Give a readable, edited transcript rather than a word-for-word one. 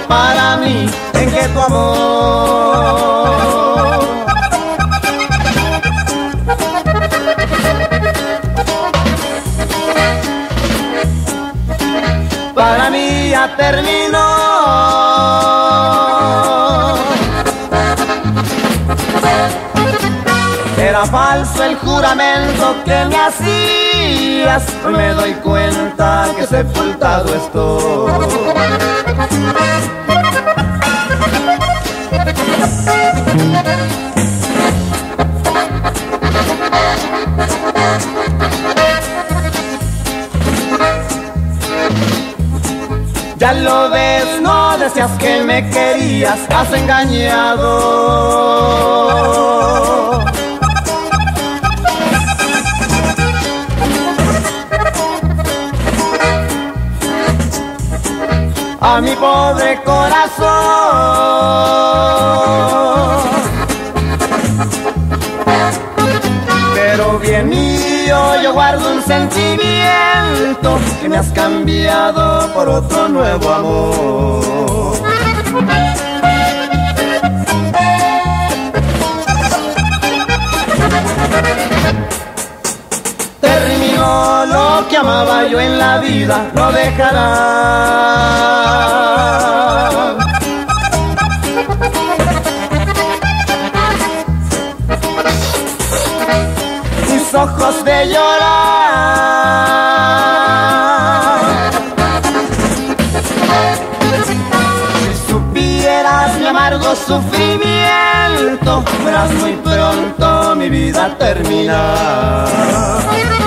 para mí en que tu amor para mí ya terminó. Era falso el juramento que me hacías, hoy me doy cuenta que sepultado estoy. Ya lo ves, no decías que me querías, has engañado. A mi pobre corazón, pero bien mío, yo guardo un sentimiento que me has cambiado por otro nuevo amor. Terminó lo que amaba yo en la vida, lo dejará. Mis ojos de llorar. Si supieras mi amargo sufrimiento, verás muy pronto mi vida terminar.